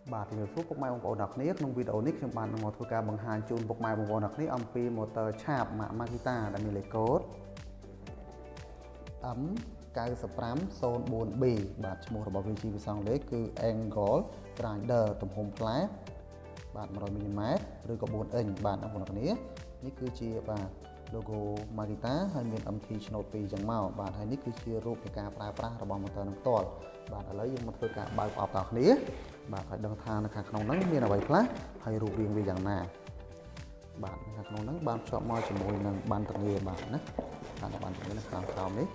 Bà thì người phúc bốc mai bông bồn đặc niếc nông video nick trong bàn một thua ca bằng hàng chun bốc mai bông bồn đặc niếc âm pi motor chạp mạ Makita đãมีលេខកូដ M9504B បាទឈ្មោះរបស់វាជាភាសាអង់គ្លេសគឺ Angle Grinder ទំហំផ្លែបាទ 100 mm ឬក៏ 4 inch បាទបងប្អូនគ្នានេះគឺជាបាទ logo Makita ហើយមាន MT ឆ្នោត2ចឹងមកបាទហើយនេះគឺជារូបនៃការប្រើប្រាស់របស់ motor នឹងផ្ទាល់បាទឥឡូវយើងមកធ្វើការបើកប្រអប់តគ្នាបាទហើយដឹងថានៅខាងក្នុងហ្នឹងមានអ្វីខ្លះហើយរូបរាងវាយ៉ាងណាបាទនៅខាងក្នុងហ្នឹងបានភ្ជាប់មកជាមួយនឹងបានតងារបាទណាបានតងារនៅខាងក្រោមនេះ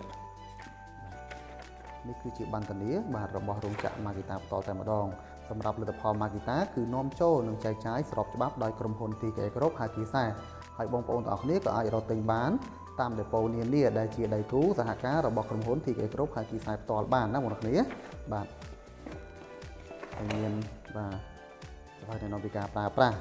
នេះគឺជាបានតងារបាទរបស់រោងចក្រ Makita ផ្ទាល់តែម្ដងសម្រាប់លទ្ធផល Makita គឺនាំចូលនិងចែកចាយស្របច្បាប់ដោយក្រុមហ៊ុន TK Group ហាគីសាហើយបងប្អូនទាំងអស់គ្នាក៏អាចរកទិញបានតាមដេប៉ូនានាដែលជាដៃគូសហការរបស់ក្រុមហ៊ុន TK Group ហាគីសាផ្ទាល់បានណាបងប្អូនគ្នាបាទហើយមានបាទហើយនៅពីការប្រើប្រាស់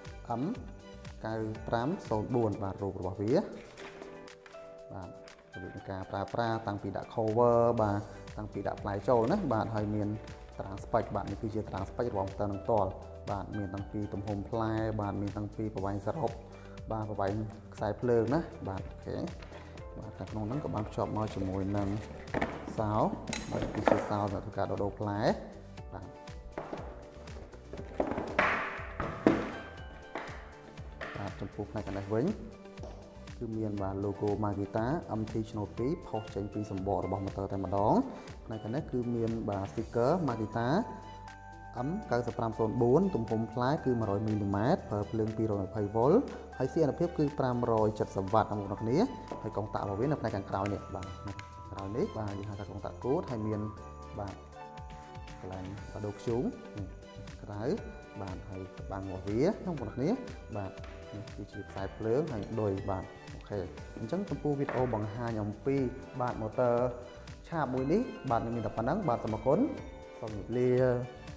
M9504 បាទរូបរបស់វាបាទរបៀបនៃការប្រើប្រាស់តាំងពីដាក់ cover បាទតាំងពីដាក់ផ្លែចូលណាបាទហើយមានត្រាងស្ពេចបាទនេះគឺជាត្រាងស្ពេចរបស់ផ្ទៃនឹងផ្ទាល់បាទមានតាំងពីទំហំផ្លែបាទមានតាំងពីប្រវែងសរុបបាទប្រវែងខ្សែភ្លើងណាបាទអូខេបាទខាងក្នុងហ្នឹងក៏បានភ្ជាប់មកជាមួយនឹងសោបាទគឺជាសោសម្រាប់ធ្វើការដោផ្លែបាទបាទចំពោះផ្នែកខាងនេះវិញគឺមានបាទ logo Makita MT ឆ្នោត2ផុសចេញពីសម្បករបស់ motor តែម្ដងផ្នែកខាងនេះគឺមានបាទ sticker Makita M9504 ទំហំផ្លែគឺ 100 mm ប្រើភ្លើង 220V ហើយសីតុណ្ហភាពគឺ 570W បងប្អូនគ្នាហើយកុងតាក់របស់វានៅផ្នែកខាងក្រោយនេះបាទក្រោយនេះបាទយើងហៅថាកុងតាក់គូតហើយមានបាទកន្លែងបដូរខ្ជូងក្រៅបាទហើយបាំងរបស់វាបងប្អូនគ្នាបាទនេះគឺជាខ្សែភ្លើងហើយដូចបាទអូខេអញ្ចឹងចំពោះវីដេអូបង្ហាញអំពីបាទ motor ឆាបមួយនេះបាទមានតែប៉ុណ្ណឹងបាទសូមអរគុណសូមជម្រាបលា